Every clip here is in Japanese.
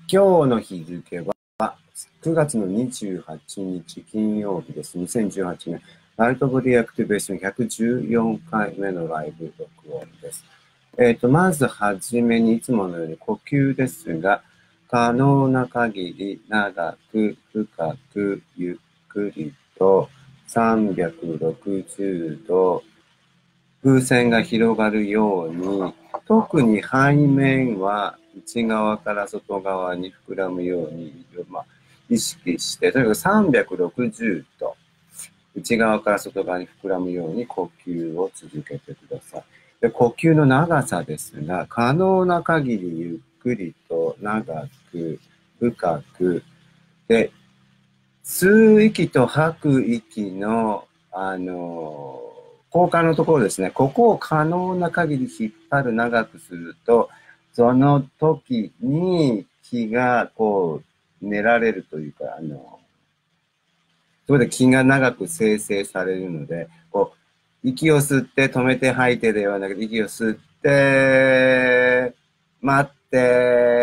今日の日付は9月の28日金曜日です。2018年、アルトボディアクティベーション114回目のライブ録音です。まずはじめにいつものように呼吸ですが、可能な限り長く、深く、ゆっくりと360度風船が広がるように、特に背面は内側から外側に膨らむように、意識して、とにかく360度内側から外側に膨らむように呼吸を続けてください。で、呼吸の長さですが、可能な限りゆっくりと長く、深く、で、吸う息と吐く息の、交換のところですね。ここを可能な限り引っ張る、長くすると、その時に気がこう練られるというか、それで気が長く生成されるので、こう、息を吸って止めて吐いてではなくて、息を吸って、待って、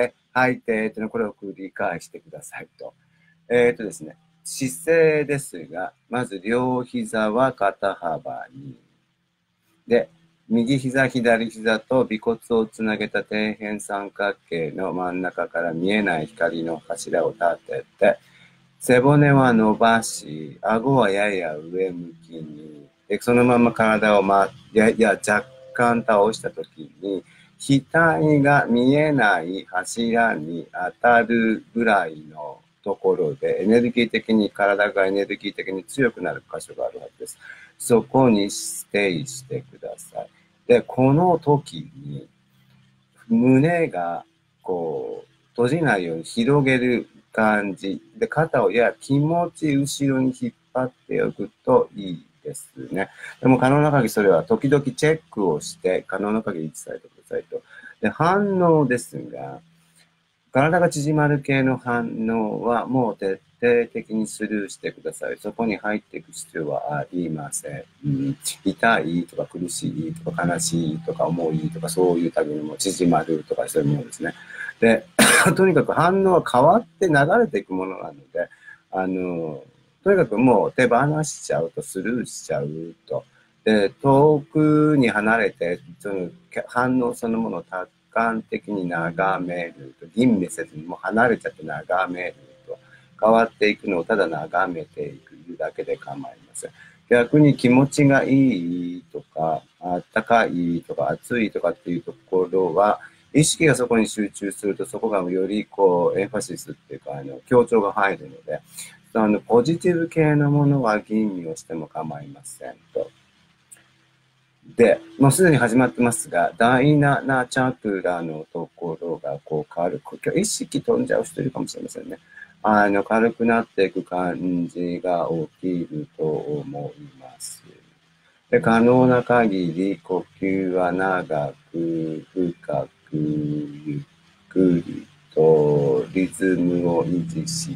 吐いて、というのこれを繰り返してくださいと。ですね、姿勢ですが、まず両膝は肩幅に。で、右膝、左膝と尾骨をつなげた底辺三角形の真ん中から見えない光の柱を立てて、背骨は伸ばし、顎はやや上向きに、でそのまま体を若干倒したときに、額が見えない柱に当たるぐらいのところで、体がエネルギー的に強くなる箇所があるはずです。そこにステイしてください。で、この時に、胸がこう、閉じないように広げる感じ。で、肩を気持ち後ろに引っ張っておくといいですね。でも可能な限りそれは時々チェックをして、可能な限り伝えてくださいと。で、反応ですが、体が縮まる系の反応はもう徹底的にスルーしてください。そこに入っていく必要はありません。痛いとか苦しいとか悲しいとか重いとかそういう類にも縮まるとかそういうものですね。で、とにかく反応は変わって流れていくものなので、とにかくもう手放しちゃうとスルーしちゃうと。で、遠くに離れて、その反応そのものを客観的に眺めると、吟味せずにもう離れちゃって眺めると、変わっていくのをただ眺めていくだけで構いません。逆に気持ちがいいとか、あったかいとか、暑いとかっていうところは、意識がそこに集中すると、そこがよりこう、エンファシスっていうか、強調が入るので、ポジティブ系のものは吟味をしても構いませんと。で、もうすでに始まってますが、第7チャクラのところがこう軽く、今日意識飛んじゃう人いるかもしれませんね。軽くなっていく感じが起きると思います。で、可能な限り呼吸は長く、深く、ゆっくりとリズムを維持して、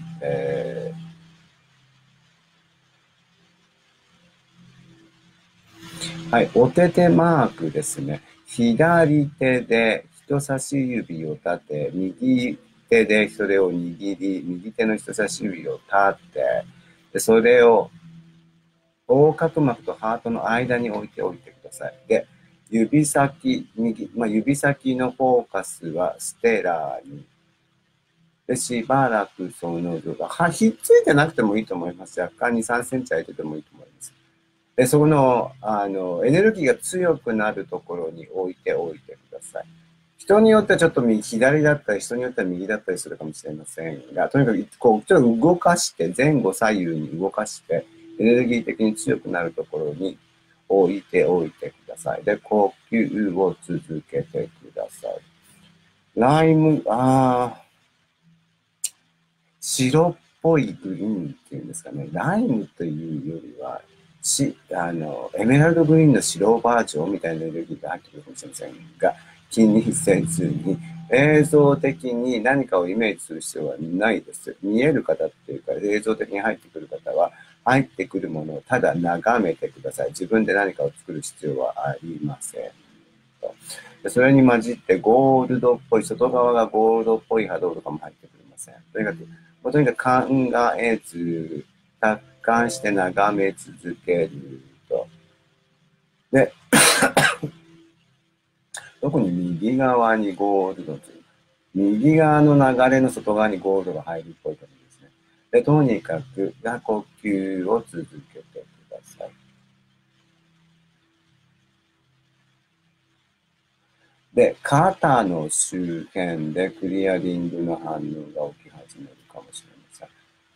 はい、お手手マークですね。左手で人差し指を立て、右手でそれを握り、右手の人差し指を立て、でそれを横隔膜とハートの間に置いておいてください。で、指先のフォーカスはステラーに。で、しばらくその状態、ひっついてなくてもいいと思います。若干2、3センチ空いててもいいと思います。で、そこの、エネルギーが強くなるところに置いておいてください。人によってはちょっと左だったり、人によっては右だったりするかもしれませんが、とにかく、こう、ちょっと動かして、前後左右に動かして、エネルギー的に強くなるところに置いておいてください。で、呼吸を続けてください。ライム、白っぽいグリーンっていうんですかね。ライムというよりは、エメラルドグリーンの白バージョンみたいなエネルギーが入ってくるかもしれませんが、気にせずに、映像的に何かをイメージする必要はないです。見える方っていうか、映像的に入ってくる方は、入ってくるものをただ眺めてください。自分で何かを作る必要はありません。それに混じってゴールドっぽい、外側がゴールドっぽい波動とかも入ってくるません。とにかく考えず、達観して眺め続けると。で、特に右側にゴールドという、右側の流れの外側にゴールドが入るっぽい感じですね。で、とにかく呼吸を続けてください。で、肩の周辺でクリアリングの反応が起き始めるかもしれません。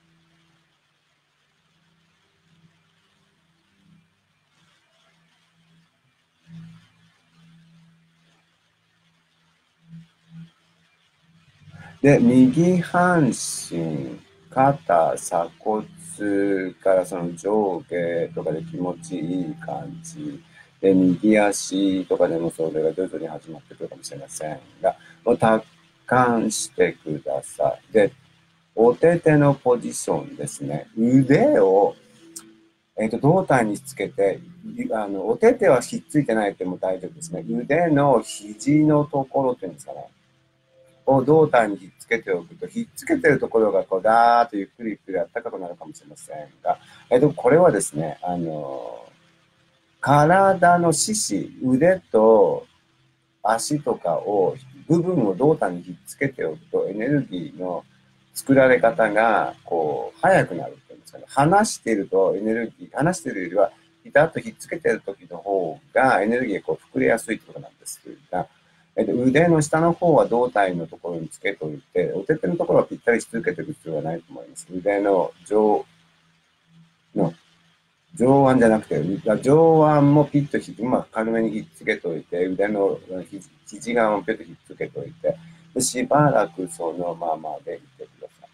で、右半身、肩、鎖骨からその上下とかで気持ちいい感じ。で、右足とかでもそれが徐々に始まってくるかもしれませんが、もう達観してください。で、お手手のポジションですね。腕を、胴体につけて、お手手はひっついてないっても大丈夫ですね。腕の肘のところっていうんですかね。を胴体にひっつけておくと、ひっつけてるところがこうダーッとゆっくりゆっくり暖かくなるかもしれませんが、これはですね、体の四肢、腕と足とか部分を胴体にひっつけておくと、エネルギーの作られ方が、こう、早くなるっていうんですかね。離しているとエネルギー、離しているよりは、ピタッとひっつけている時の方がエネルギーがこう膨れやすいってことなんですが、腕の下の方は胴体のところにつけておいて、お手手のところはぴったりし続けていく必要はないと思います。腕のの上腕じゃなくて、上腕もピッと軽めにひっつけておいて、腕の肘側もピッとひっつけておいて、でしばらくそのままでいてください。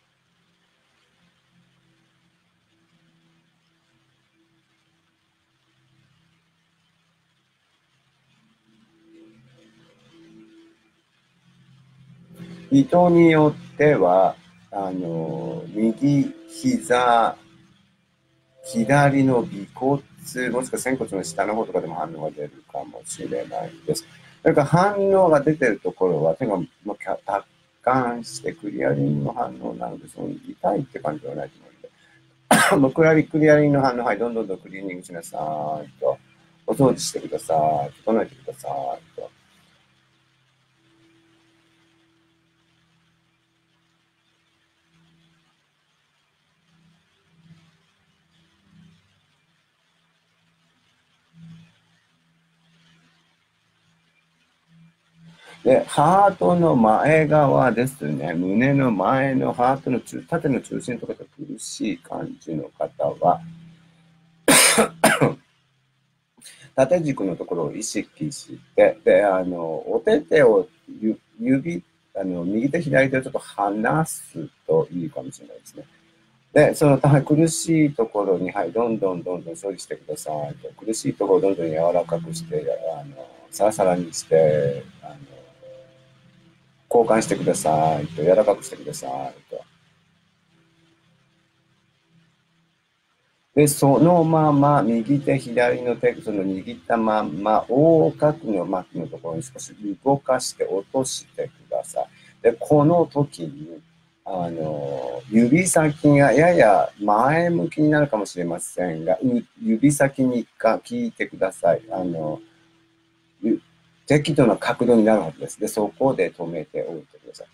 人によっては、右膝、左の尾骨、もしくは仙骨の下の方とかでも反応が出るかもしれないです。それから反応が出てるところは、手が達観してクリアリングの反応なので、その痛いって感じではないと思うので、もうクリアリングの反応、はい、どんどんクリーニングしなさいと、お掃除してください、整えてくださいと。で、ハートの前側ですね。胸の前のハートの縦の中心とかで苦しい感じの方は、縦軸のところを意識して、で、お手手を右手左手をちょっと離すといいかもしれないですね。で、その苦しいところに、はい、どんどん処理してくださいと。苦しいところをどんどん柔らかくして、サラサラにして、交換してくださいと、柔らかくしてくださいと。で、そのまま、右手、左の手、その握ったまんま、横隔の膜のところに少し動かして落としてください。で、この時に、指先がやや前向きになるかもしれませんが、指先に聞いてください。適度な角度になるはずです。で、そこで止めておいてください。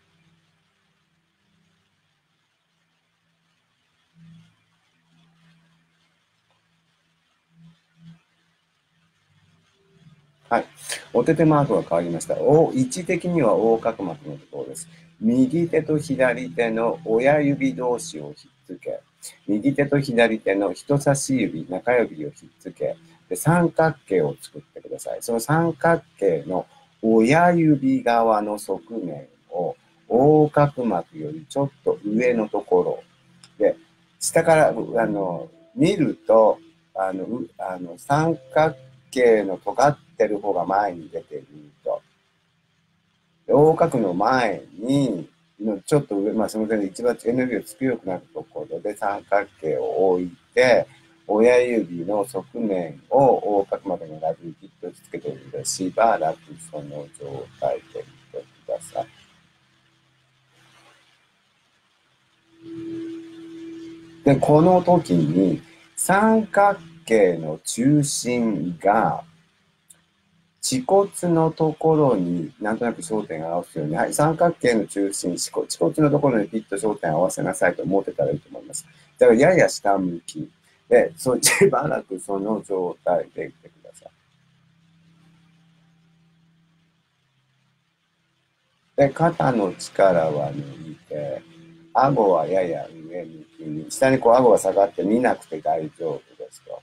はい。お手手マークが変わりました。位置的には横隔膜のところです。右手と左手の親指同士をひっつけ、右手と左手の人差し指、中指をひっつけ、で三角形を作ってください。その三角形の親指側の側面を横隔膜よりちょっと上のところで、下から見ると、三角形の尖ってる方が前に出ていると。横隔の前に、ちょっと上、まあ、その点で一番エネルギーが強くなるところで三角形を置いて、親指の側面を横隔膜のラブピットをつけているので、しばらくその状態でいてください。 で、この時に三角形の中心が恥骨のところになんとなく焦点を合わせるように、はい、三角形の中心、恥骨のところにピッと焦点を合わせなさいと思ってたらいいと思います。だからやや下向きで、しばらくその状態でいてください。で、肩の力は抜いて、顎はやや上向きに、下にこう顎が下がって見なくて大丈夫ですよ。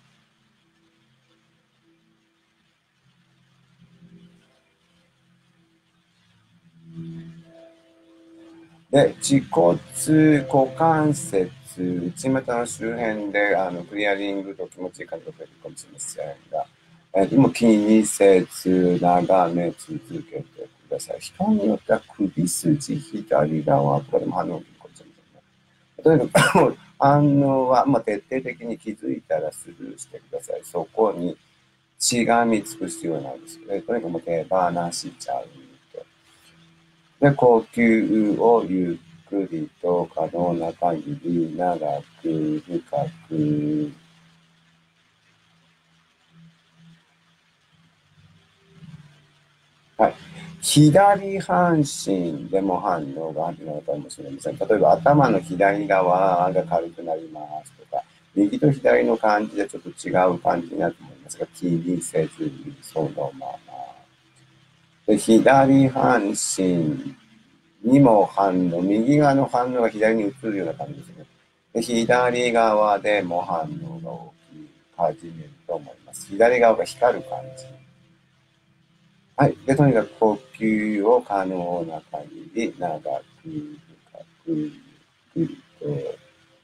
で、恥骨、股関節、内股の周辺でクリアリングと気持ちいい感じが出るかもしれませんが、でも気にせず長め続けてください。人によっては首筋左側とかでも反応が起こっちゃうんですよね。例えば、反応は、徹底的に気づいたらスルーしてください。そこにしがみつく必要なんですよね。とにかくもう手放しちゃうと。で、呼吸をゆっくりと可能な限り長く深く。はい。左半身でも反応があるのかもしれません。例えば頭の左側が軽くなりますとか、右と左の感じでちょっと違う感じになると思いますが、気にせずにそのまま。で、左半身にも反応、右側の反応が左に移るような感じですね。で、左側でも反応が大きく始めると思います。左側が光る感じ。はい。で、とにかく呼吸を可能な限り長く、深く、ゆっくりと。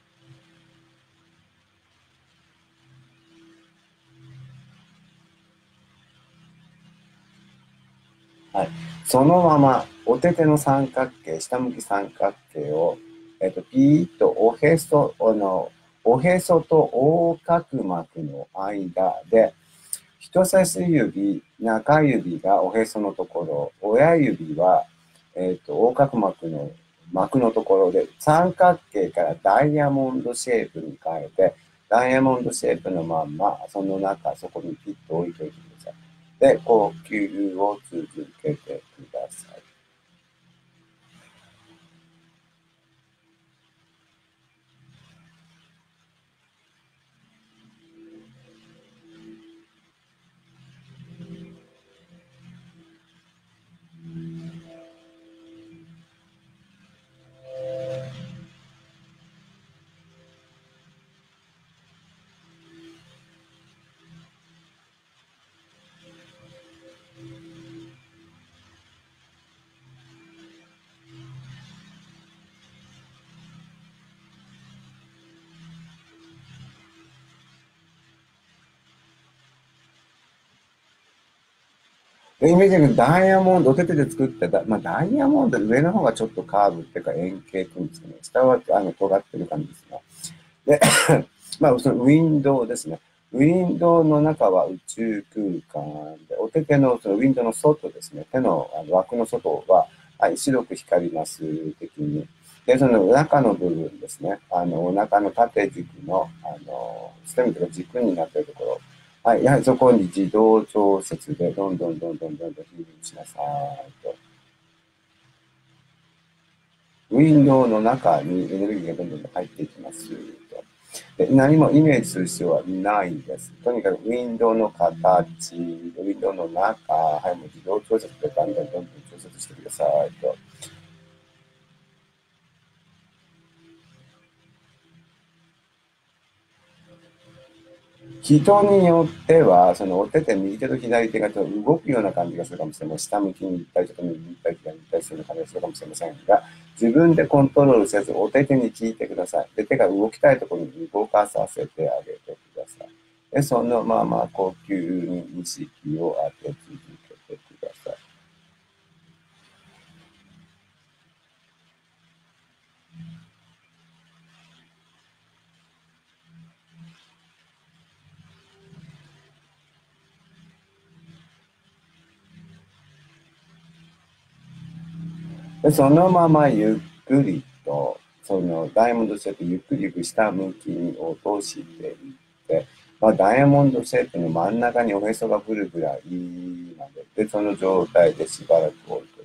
はい。そのまま、お手手の三角形、下向き三角形を、ピーッとおへそと横隔膜の間で、人差し指、中指がおへそのところ、親指は、横隔膜の膜のところで、三角形からダイヤモンドシェイプに変えて、ダイヤモンドシェイプのまんま、その中、そこにピッと置いておいてください。で、呼吸を続けてください。イメージがダイヤモンド、お手手で作ったダイヤモンド、上の方がちょっとカーブっていうか円形っていうんですかね。下は尖ってる感じですが。で、そのウィンドウですね。ウィンドウの中は宇宙空間で、お手手のそのウィンドウの外ですね。手の枠の外は、はい、白く光ります、的に。で、その中の部分ですね。お腹の縦軸の、ステムというか軸になっているところ。はい、やはりそこに自動調節で、どんどんヒーリングしなさいと。ウィンドウの中にエネルギーがどんどん入っていきますと。で、何もイメージする必要はないです。とにかくウィンドウの形、ウィンドウの中、はい、もう自動調節でどんどん調節してくださいと。人によっては、そのお手手、右手と左手がちょっと動くような感じがするかもしれません。下向きに行ったり、ちょっと右に行ったり、左に行ったりするような感じがするかもしれませんが、自分でコントロールせず、お手手に聞いてください。で、手が動きたいところに動かさせてあげてください。で、そのまま呼吸に意識を当て続けてください。で、そのままゆっくりとそのダイヤモンドシェイプゆっくりゆっくり下向きに落としていって、ダイヤモンドシェイプの真ん中におへそが来るぐらいまで、で、その状態でしばらく置いといて。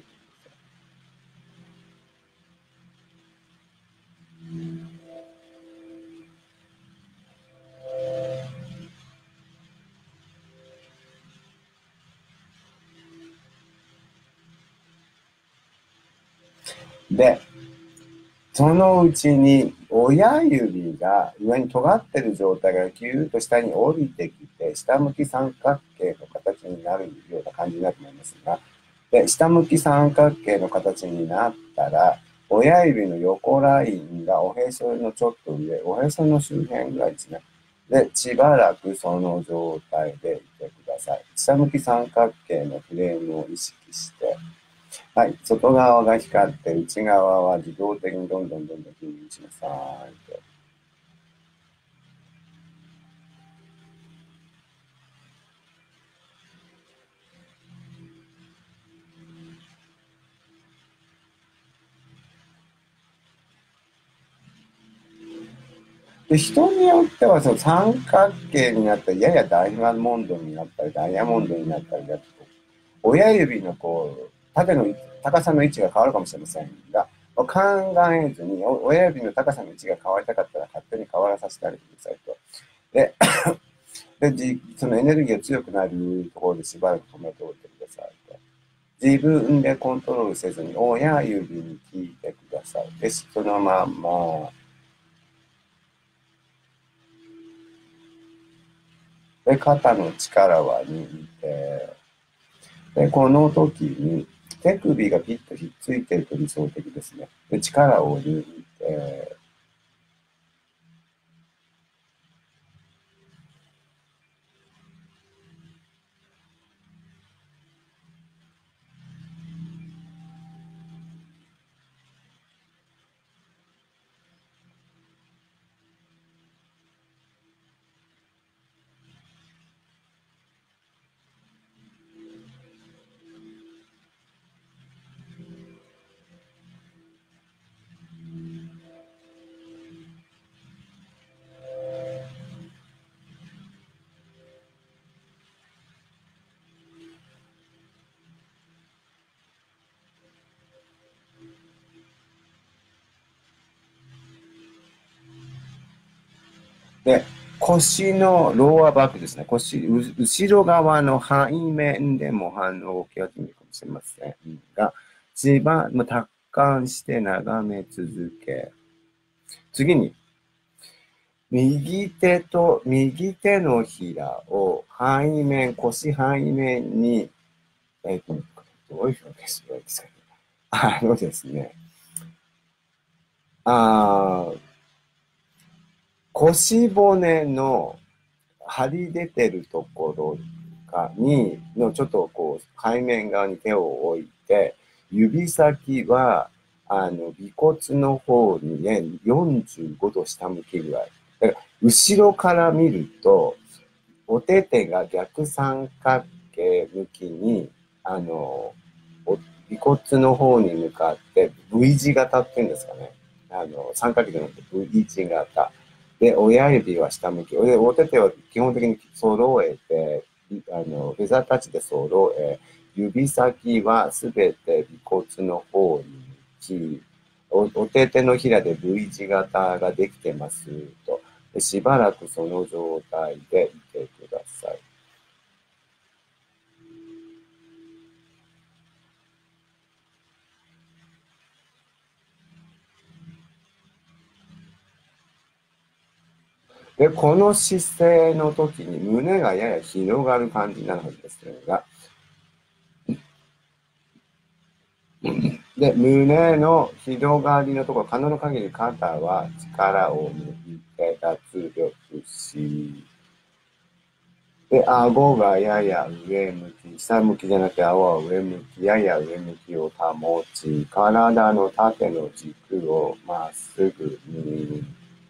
で、そのうちに親指が上に尖ってる状態がギューッと下に降りてきて、下向き三角形の形になるような感じになると思いますが、で、下向き三角形の形になったら、親指の横ラインがおへそのちょっと上、おへその周辺ぐらいですね。で、しばらくその状態でいてください。下向き三角形のフレームを意識して、はい。外側が光って、内側は自動的にどんどんどんどん吸引しなさいと。で、人によってはその三角形になったり、ややダイヤモンドになったり、ダイヤモンドになったりだと、親指の縦の高さの位置が変わるかもしれませんが、考えずに、親指の高さの位置が変わりたかったら勝手に変わらさせてあげてくださいと。で、そのエネルギーが強くなるところでしばらく止めておいてくださいと。自分でコントロールせずに親指に聞いてください。で、そのまま、で、肩の力は抜いて、で、この時に手首がピッとひっついてると理想的ですね。で、力を抜いて、で、腰のローアバックですね。後ろ側の背面でも反応を起き始めるかもしれませんが、達観して眺め続け、次に、右手のひらを背面、腰背面に、どういう表現すればいいですかね。ですね、あ腰骨の張り出てるところちょっと背面側に手を置いて、指先は、尾骨の方にね、45度下向きぐらい。だから後ろから見ると、お手手が逆三角形向きに、尾骨の方に向かって V 字型っていうんですかね。三角形じゃなくて V 字型。で、親指は下向き。で、お手手は基本的に揃えて、フェザータッチで揃え、指先はすべて尾骨の方に向き、お手手のひらで V 字型ができてますと。でしばらくその状態でいてください。で、この姿勢の時に胸がやや広がる感じになるはずですが、で、胸の広がりのところ、可能な限り肩は力を抜いて脱力し、で、顎がやや上向き、下向きじゃなくて顎は上向き、やや上向きを保ち、体の縦の軸をまっすぐに、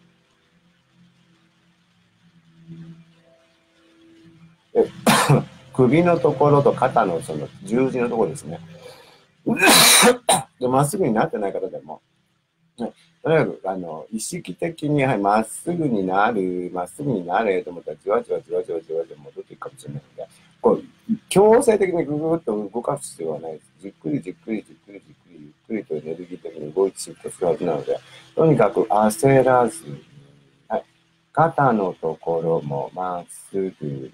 で首のところと肩のその十字のところですね。で、まっすぐになってない方でも、 はい、とにかく、意識的に、はい、まっすぐになれと思ったら、じわじわじわじわじわじわ戻っていくかもしれないので、こう、強制的にぐぐっと動かす必要はないです。じっくりじっくりじっくりじっくり、ゆっくりとエネルギー的に動いてシフトするはずなので、とにかく焦らずに、はい、肩のところもまっすぐ、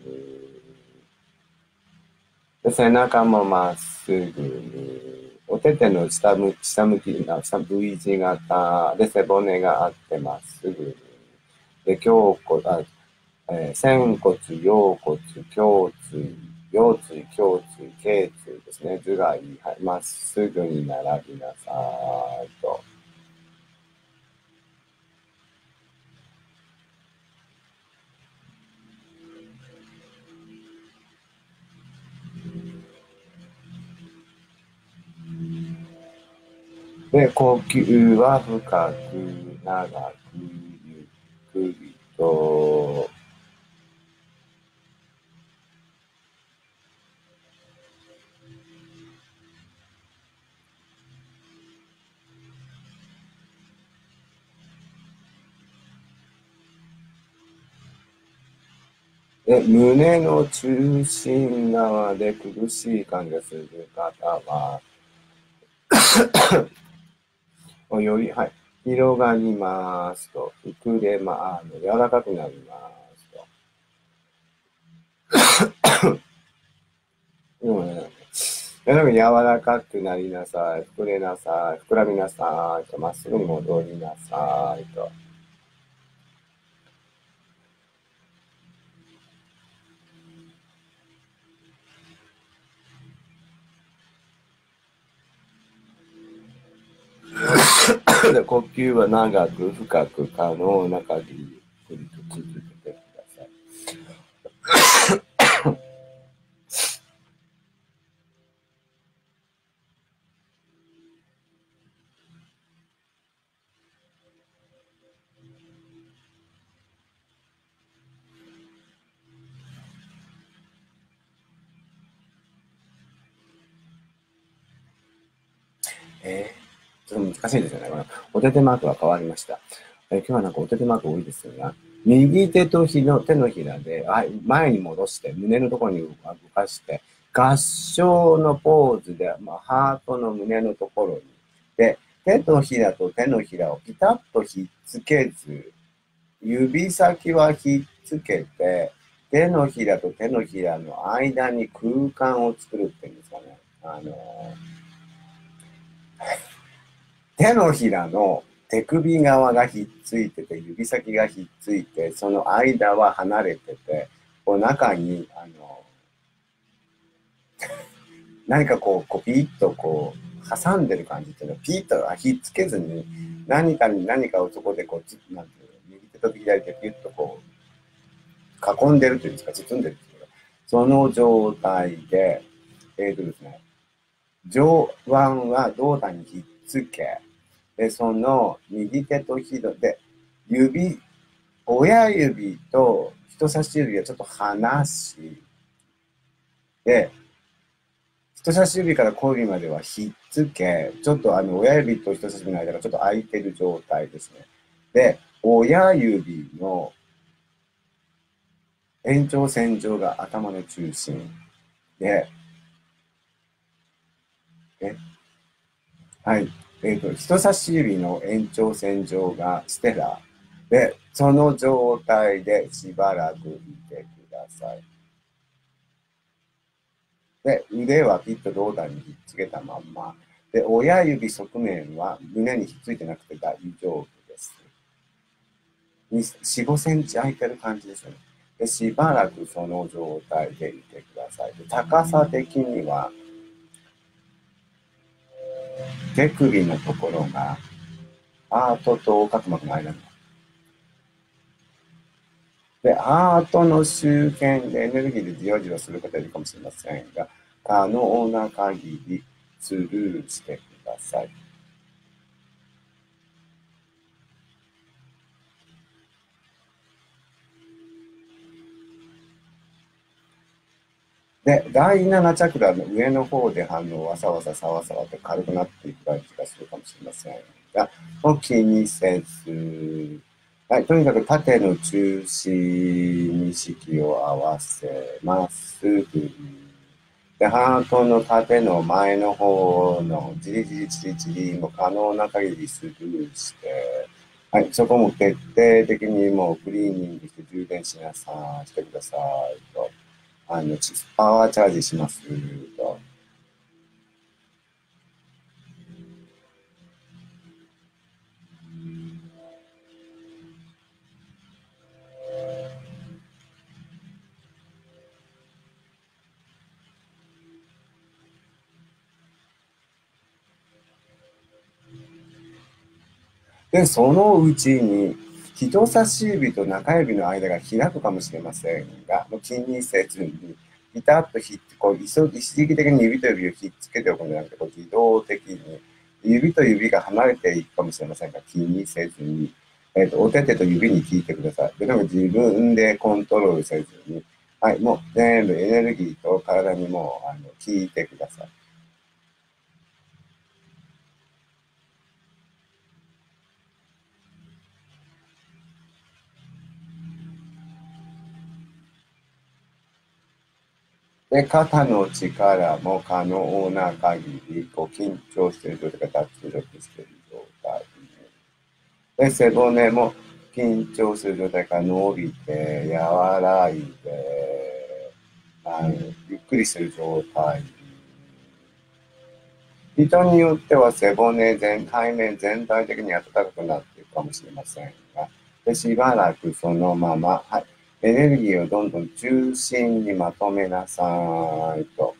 で背中もまっすぐに、お手手の下向きな、V 字型で背骨があってまっすぐに。で、胸骨、仙骨、腰骨、胸椎、腰椎、胸椎、頸椎ですね。頭蓋、はい、まっすぐに並びなさいと。で、呼吸は深く、長く、ゆっくりと、で、胸の中心側で苦しい感じがする方は、より、はい、広がりますと、膨れま、柔らかくなりますと。でもね、柔らかくなりなさい、膨れなさい、膨らみなさいと、まっすぐに戻りなさいと。で呼吸は長く深く可能な限りゆっくりと続けてください。ちょっと難しいですよね。このお手手マークが変わりました。今日はなんかお手手マーク多いですが、右手と手のひらで、はい、前に戻して、胸のところに動かして、合掌のポーズで、ハートの胸のところに。で、手とひらと手のひらをピタッとひっつけず、指先はひっつけて、手のひらと手のひらの間に空間を作るっていうんですかね。手のひらの手首側がひっついてて、指先がひっついて、その間は離れてて、こう中に、何かこうピッとこう、挟んでる感じっていうのは、ピッとひっつけずに、何かをそこでこう、なんていうの、右手と左手ピュッとこう、囲んでるというんですか、包んでるっていうか、その状態で、ですね、上腕は胴体にひっつけ、で、その右手と左で、親指と人差し指をちょっと離し、で、人差し指から小指まではひっつけ、ちょっと親指と人差し指の間がちょっと空いてる状態ですね。で、親指の延長線上が頭の中心で、えはい。人差し指の延長線上がステラで、その状態でしばらくいてください。で、腕はピッと胴体にひっつけたまんま。で、親指側面は胸にひっついてなくて大丈夫です。4、5センチ空いてる感じですよね。で、しばらくその状態でいてください。で高さ的には、手首のところが、ハートと横隔膜の間にで、ハートの周辺でエネルギーでじわじわする方いるかもしれませんが、可能な限りスルーしてください。で、第7チャクラの上の方で反応わさわささわさわと軽くなっていく感じがするかもしれませんが、を気にせず、はい、とにかく縦の中心に意識を合わせます。で、ハートの縦の前の方のじりじりじりじりも可能な限りスルーして、はい、そこも徹底的にもうクリーニングして充電しなさい、してくださいと。パワーチャージしますと。で、そのうちに、人差し指と中指の間が開くかもしれませんが、もう気にせずに、ピタッとこう一時的に指と指をひっつけておくのではなくて、こう自動的に、指と指が離れていくかもしれませんが、気にせずに、お手手と指に聞いてください。でも自分でコントロールせずに、はい、もう全部エネルギーと体にも聞いてください。で、肩の力も可能な限り、こう緊張している状態が脱力している状態。で、背骨も緊張する状態から伸びて、和らいで、ゆっくりする状態。人によっては背骨背面全体的に暖かくなっているかもしれませんが、でしばらくそのまま、はい、エネルギーをどんどん中心にまとめなさいと。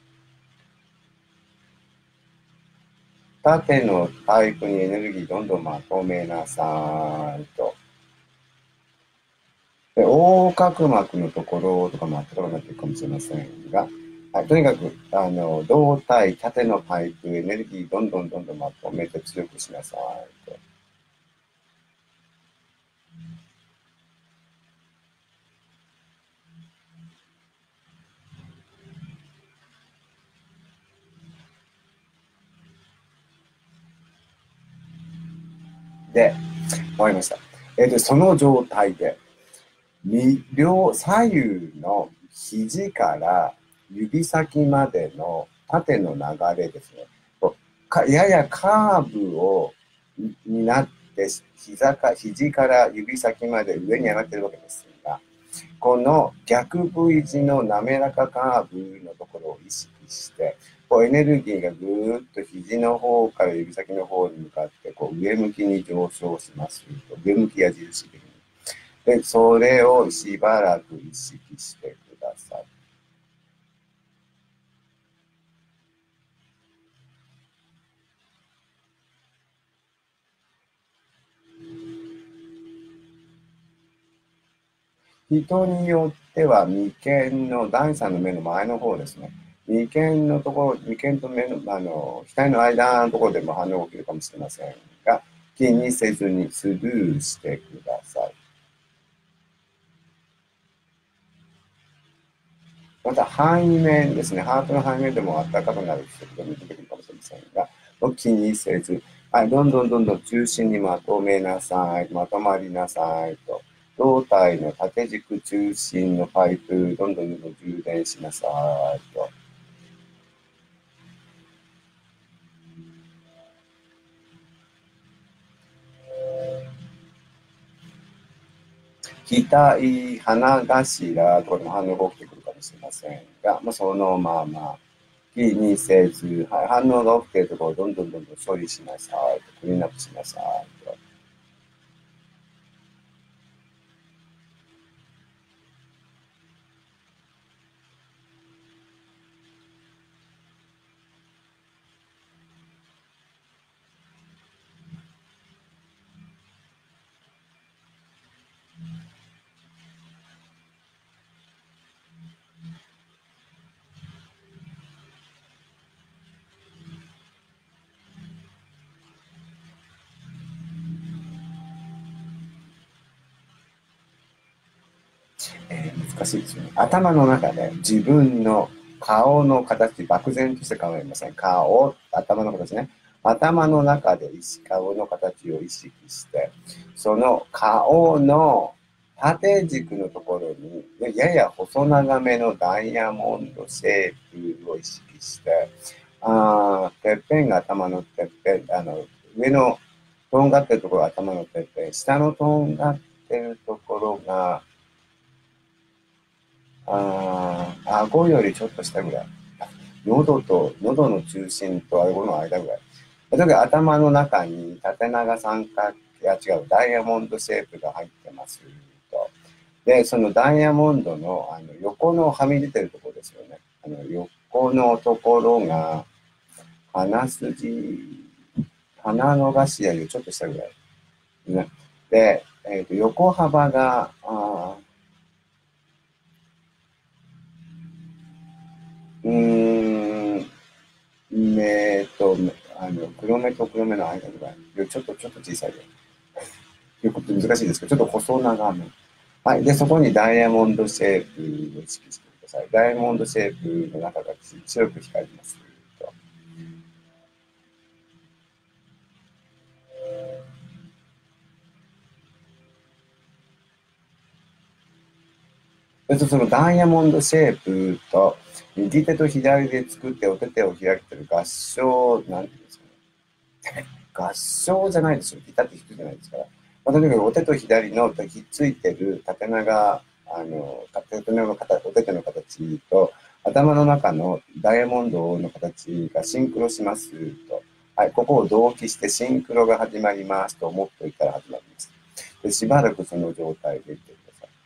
縦のパイプにエネルギーどんどんまとめなさいと。で、横隔膜のところとかも暖かくなっているかもしれませんが、はい、とにかく、胴体、縦のパイプ、エネルギーどんどんどんどんまとめて強くしなさいと。で、終わりました。その状態で、左右の肘から指先までの縦の流れですね。ややカーブになって、肘から指先まで上に上がってるわけですが、この逆 V 字の滑らかカーブのところを意識して、こうエネルギーがぐーっと肘の方から指先の方に向かってこう上向きに上昇しますと、上向き矢印的に。で、それをしばらく意識してください。人によっては眉間の第三の目の前の方ですね。眉間のところ、眉間と目の、額の間のところでも反応が起きるかもしれませんが、気にせずにスルーしてください。また、背面ですね。ハートの背面でも暖かくなる人が出てくるかもしれませんが、気にせず、はい、どんどんどんどん中心にまとめなさい。まとまりなさいと。胴体の縦軸中心のパイプ、どんどんどんどん充電しなさいと。額、鼻頭とかでも反応が起きてくるかもしれませんが、もうそのまま気にせず、はい、反応が起きているところをどんどんどんどん処理しなさいと。クリーンアップしなさいと。難しいですよね。頭の中で自分の顔の形、漠然として考えません。頭の形ね。 頭の中で顔の形を意識して、その顔の縦軸のところに、やや細長めのダイヤモンドシェイプを意識して、てっぺんが頭のてっぺん、上のとんがってるところが頭のてっぺん、下のとんがってるところが、顎よりちょっと下ぐらい。喉の中心と顎の間ぐらい。例えば頭の中に縦長三角形、ダイヤモンドシェイプが入ってますと。で、そのダイヤモンドの、横のはみ出てるところですよね。横のところが、鼻の頭よりちょっと下ぐらい。ね、で、横幅が、黒目と黒目の間ぐらい。ちょっと小さいよ。よく難しいですけど、ちょっと細長め。はい。で、そこにダイヤモンドシェイプを意識してください。ダイヤモンドシェイプの中が白く光りますと。そのダイヤモンドシェイプと、右手と左で作ってお手手を開いてる合唱、なんていうんですかね。合唱じゃないですよ。ギターって弾くじゃないですから。とにかくお手と左のひっついてる縦長、縦長のお手手の形と、頭の中のダイヤモンドの形がシンクロしますと。はい、ここを同期してシンクロが始まりますと思っておいたら始まります。で、しばらくその状態でいってください。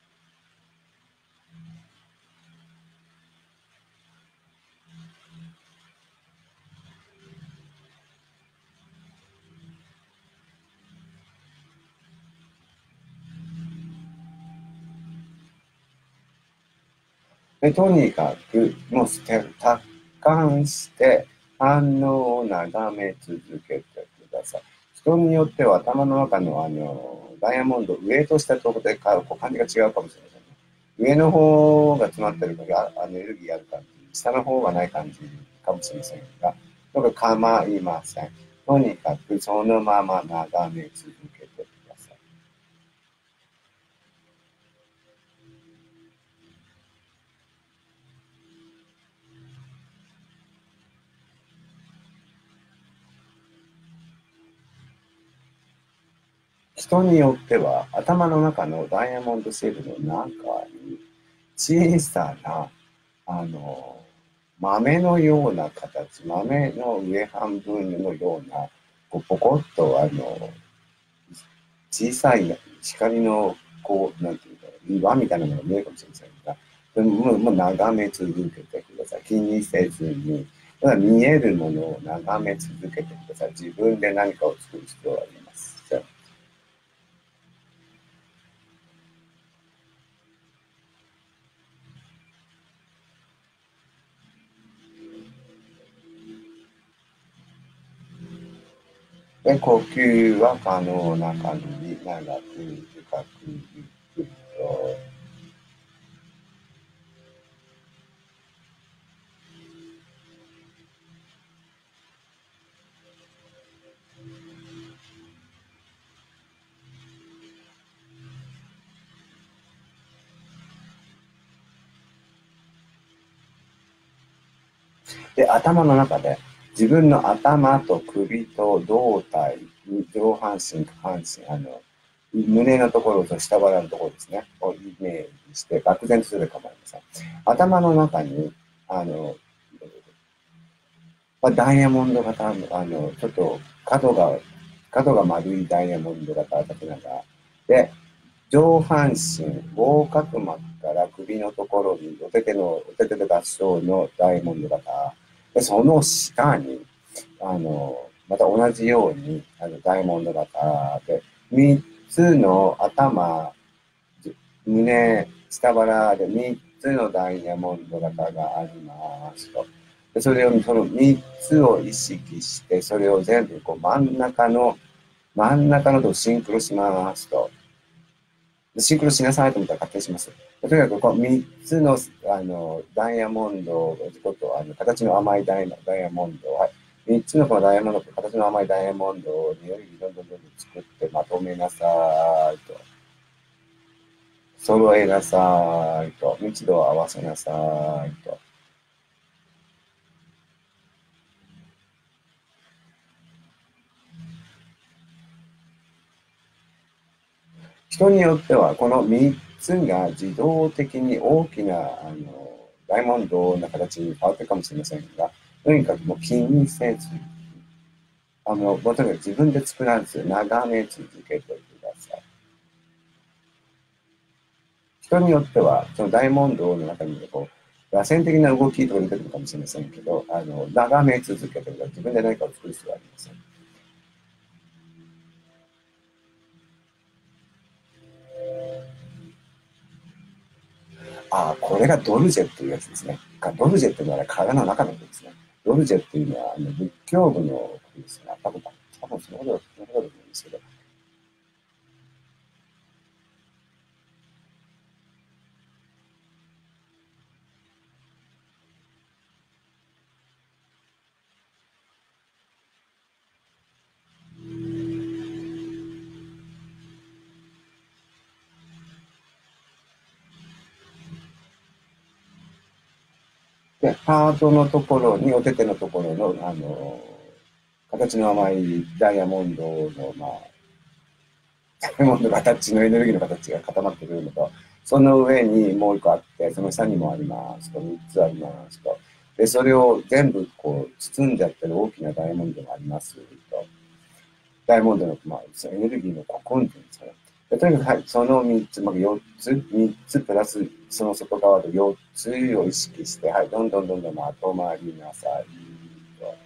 で、とにかく、もう達観して反応を眺め続けてください。人によっては頭の中のダイヤモンド、上と下とで感じが違うかもしれませんね。上の方が詰まってるのがエネルギーある感じ、下の方がない感じかもしれませんが、僕は構いません。とにかくそのまま眺め続けてください。人によっては頭の中のダイヤモンドシェルの中に小さな豆のような形、豆の上半分のようなポコッと小さい光のなんていうか岩みたいなのが見えるかもしれませんが、もう眺め続けてください。気にせずに、ただ見えるものを眺め続けてください。自分で何かを作る必要はあります。で、呼吸は可能な限り長く深くゆっくりと。で、頭の中で自分の頭と首と胴体、上半身、下半身、胸のところと下腹のところですね、をイメージして漠然とするかもしれません。頭の中に、ダイヤモンド型、ちょっと角が丸いダイヤモンド型縦長で、上半身、横隔膜から首のところに、お手手と合掌のダイヤモンド型。で、その下に、また同じように、ダイヤモンド型で、三つの頭、胸、下腹で三つのダイヤモンド型がありますと。でそれを、その三つを意識して、それを全部真ん中のとシンクロしますと。シンクロしなさいと思ったら勝手にします。とにかくこう3つのダイヤモンドこと形の甘いダイヤモンド、はい、 3つのこのダイヤモンド、形の甘いダイヤモンドをエネルギーどんどん作ってまとめなさいと。揃えなさいと。密度を合わせなさいと。人によっては、この3つが自動的に大きな、ダイヤモンドの形に変わってるかもしれませんが、とにかくもう気にせず、もうとにかく自分で作らず、眺め続けてください。人によっては、そのダイヤモンドの中にこう、螺旋的な動きとか出てくるかもしれませんけど、眺め続けてください。自分で何かを作る必要はありません。ああ、これがドルジェっていうやつですね。ドルジェっていうのは体の中のことですね。ドルジェっていうのは仏教部のことですね。多分そのことだと思うんですけど。で、ハートのところに、お手手のところの、形の甘いダイヤモンドの、ダイヤモンドの形のエネルギーの形が固まってくるのと、その上にもう一個あって、その下にもありますと、三つありますと。で、それを全部こう、包んじゃってる大きなダイヤモンドがありますと。ダイヤモンドの、そのエネルギーのココンっていうんですかね。でとにかく、はい、その3つ、4つ、3つプラス、その外側の4つを意識して、はい、どんどんまとまりなさいと。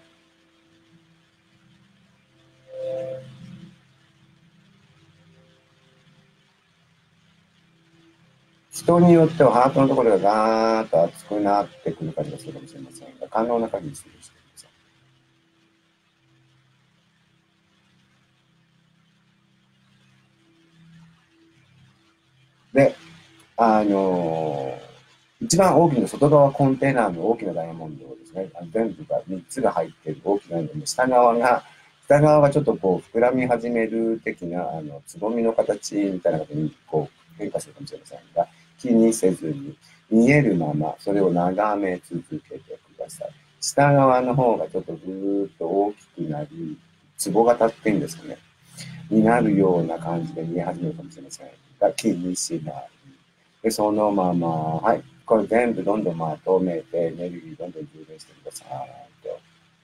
人によってはハートのところがガーッと熱くなってくる感じがするかもしれませんが、可能な限りするしてください。で、一番大きな外側コンテナの大きなダイヤモンドをですね、全部が3つが入っている大きなので、下側がちょっとこう膨らみ始める的な、つぼみの形みたいな形にこう変化するかもしれませんが、気にせずに、見えるまま、それを眺め続けてください。下側の方がちょっとぐーっと大きくなり、壺型っていうんですかね、になるような感じで見え始めるかもしれませんが、気にしない。で、そのまま、はい、これ全部どんどんまとめて、エネルギーどんどん充電してくださいと。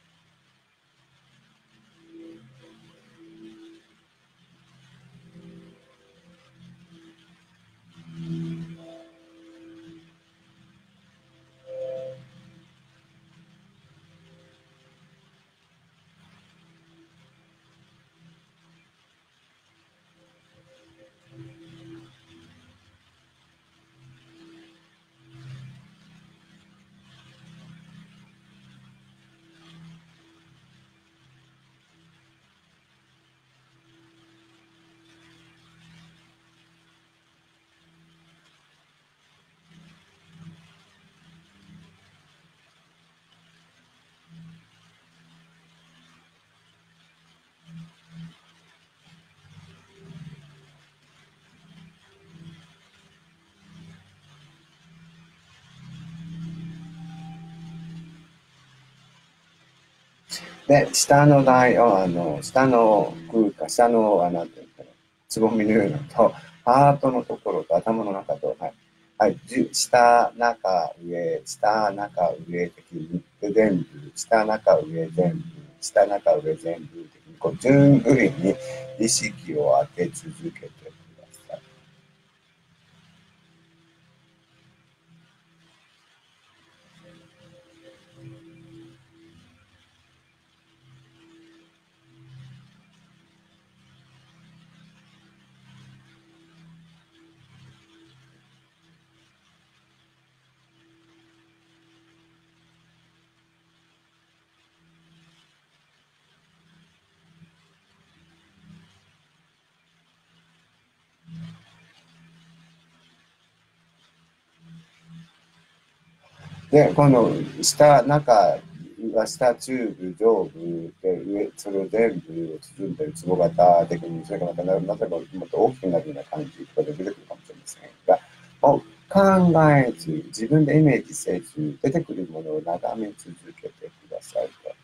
で、下の空間、下の、なんていうのかな、つぼみのようなのと、ハートのところと頭の中と、はい、はい、下、中、上、下、中、上的に、で全部、下、中、上、全部、下、中、上、全部的に、こう、順繰りに意識を当て続けてください。で、この下、中、 は下、中部、上部で、上、それを全部を包んでる壺型的に、それがまた、例えばもっと大きくなるような感じとかで出てくるかもしれませんが、もう考えず、自分でイメージせず、出てくるものを眺め続けてくださいと。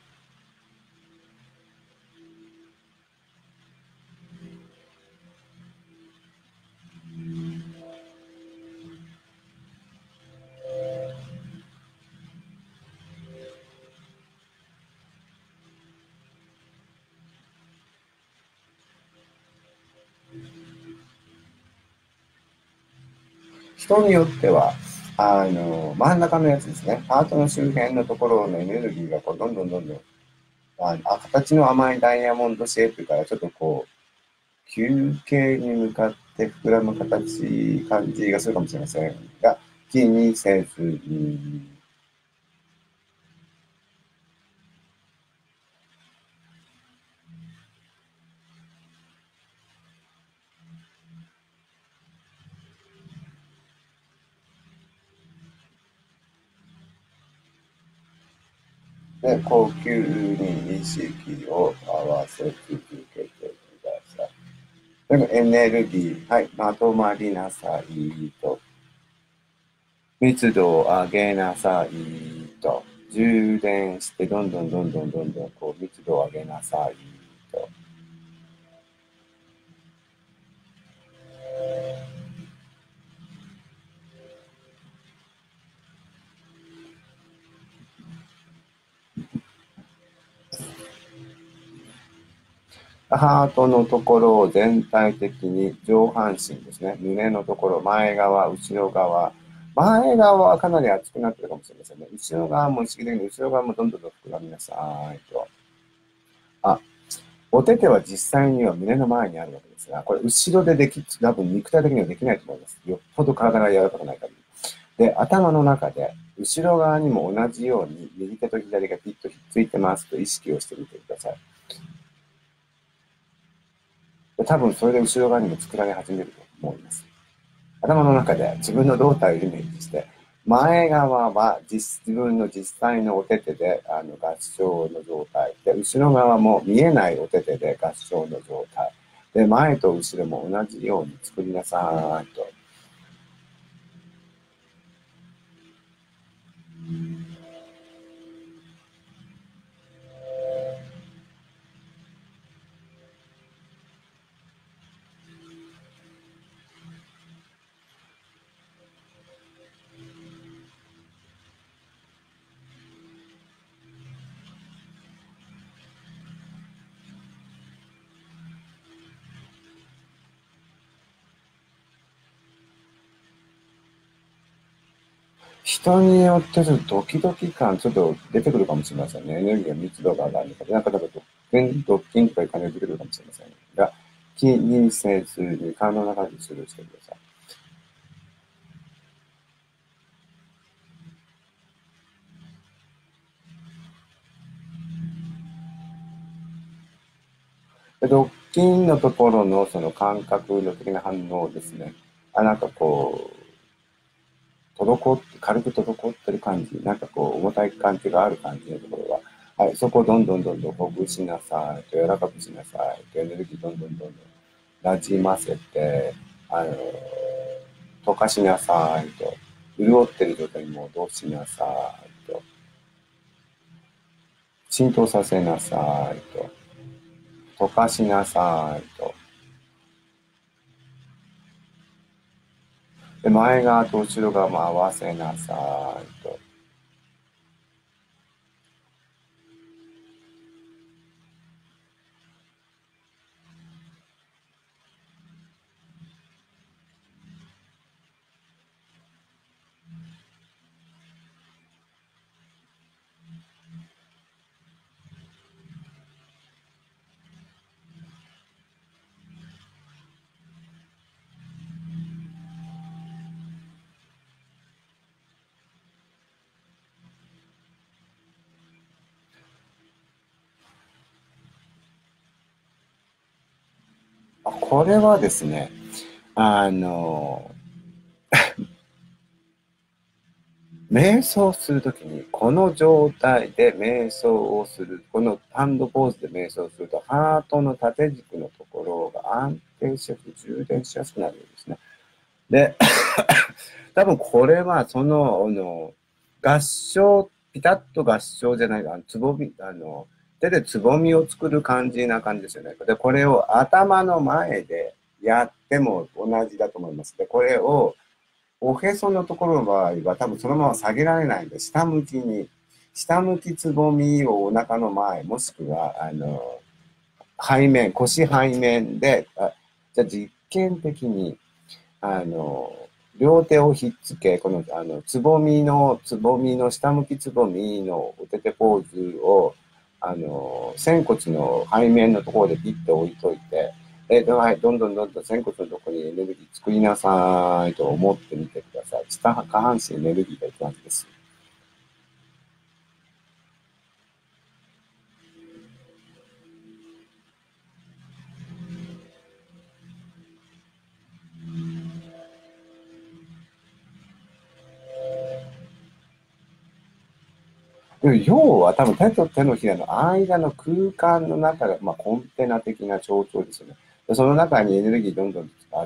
人によっては、真ん中のやつですね、ハートの周辺のところのエネルギーがこうどんどんどんどん、形の甘いダイヤモンドシェイプからちょっとこう、球形に向かって膨らむ感じがするかもしれませんが、気にせずに、で、呼吸に意識を合わせ続けてください。でエネルギー、はい、まとまりなさいと。密度を上げなさいと。充電して、どんどんどんどんどんどん、こう、密度を上げなさいと。ハートのところを全体的に上半身ですね。胸のところ、前側、後ろ側。前側はかなり熱くなってるかもしれませんね。後ろ側も意識的に後ろ側もどんどんどん膨らみなさいと。あ、お手手は実際には胸の前にあるわけですが、これ後ろで多分肉体的にはできないと思います。よっぽど体が柔らかくない限り。で、頭の中で、後ろ側にも同じように右手と左がピッとひっついてますと意識をしてみてください。多分それで後ろ側にも作られ始めると思います。頭の中で自分の胴体をイメージして、前側は自分の実際のお手手で合掌の状態で、後ろ側も見えないお手手で合掌の状態で、前と後ろも同じように作りなさいと。人によってちょっとドキドキ感ちょっと出てくるかもしれませんね。エネルギーの密度が上がるので、なんかドッキンとかいう感じが出てくるかもしれませんが、気にせずに可能な感じにスルーしてください。でドッキンのところのその感覚の的な反応ですね。なんかこう、軽く滞ってる感じ、なんかこう、重たい感じがある感じのところは、はい、そこをどんどんどんどんほぐしなさいと、柔らかくしなさいと、エネルギーどんどんどんどん馴染ませて、あの、溶かしなさいと、潤ってる状態に戻しなさいと、浸透させなさいと、溶かしなさいと、で、前側と後ろ側も合わせなさいと。これはですね、あの、 瞑想するときに、この状態で瞑想をする、このハンドポーズで瞑想すると、ハートの縦軸のところが安定しやすく、充電しやすくなるんですね。で、多分これは、合唱、ピタッと合唱じゃないか、つぼみ、手でつぼみを作る感じな感じですよね。で、これを頭の前でやっても同じだと思います。で、これを、おへそのところの場合は多分そのまま下げられないんで、下向きつぼみをお腹の前、もしくは、背面、腰背面で、じゃあ実験的に、あの、両手をひっつけ、この、つぼみの、下向きつぼみのお手手ポーズを、仙骨の背面のところでピッと置いといて、はい、どんどんどんどん仙骨のところにエネルギー作りなさいと思ってみてください。下半身エネルギーがいく感じです。要は多分手と手のひらの間の空間の中が、まあ、コンテナ的な象徴ですよね。でその中にエネルギーどんどん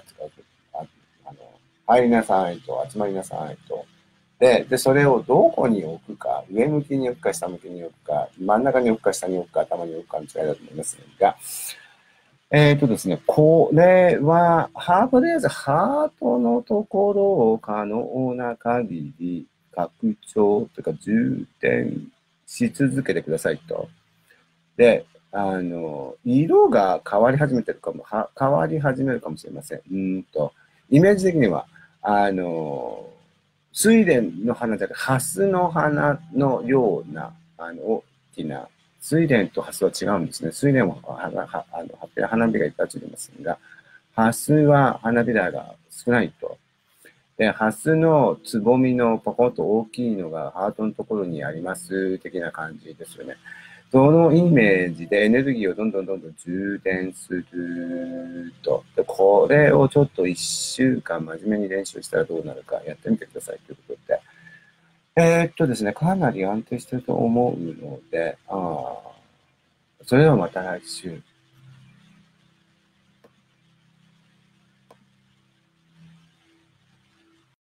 入りなさいと、集まりなさいと。で、それをどこに置くか、上向きに置くか、下向きに置くか、真ん中に置くか、下に置くか、頭に置くかの違いだと思いますが、ですね、これは、とりあえずハートのところを可能な限り拡張というか充填し続けてくださいと。で、色が変わり始めてるかも、変わり始めるかもしれません。イメージ的には、あの、睡蓮の花じゃなくて、ハスの花のような、大きな、睡蓮とハスは違うんですね。睡蓮は花びらいっぱいついてますが、ハスは花びらが少ないと。で、ハスのつぼみのポコッと大きいのがハートのところにあります的な感じですよね。そのイメージでエネルギーをどんどんどんどん充電すると。で、これをちょっと1週間真面目に練習したらどうなるかやってみてくださいということで。ですね、かなり安定してると思うので、それではまた来週。